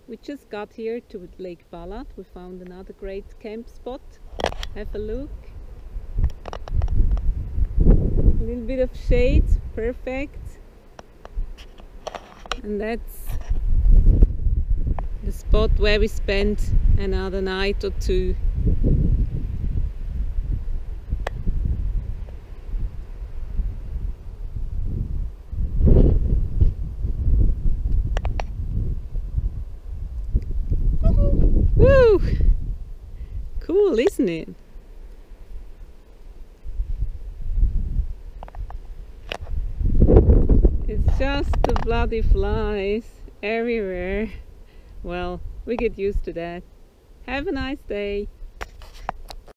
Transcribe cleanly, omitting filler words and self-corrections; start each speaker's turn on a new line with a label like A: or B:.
A: We just got here to Lake Ballard. We found another great camp spot. Have a look. A little bit of shade, perfect. And that's the spot where we spent another night or two. Woo! Cool, isn't it? It's just the bloody flies everywhere. Well, we get used to that. Have a nice day.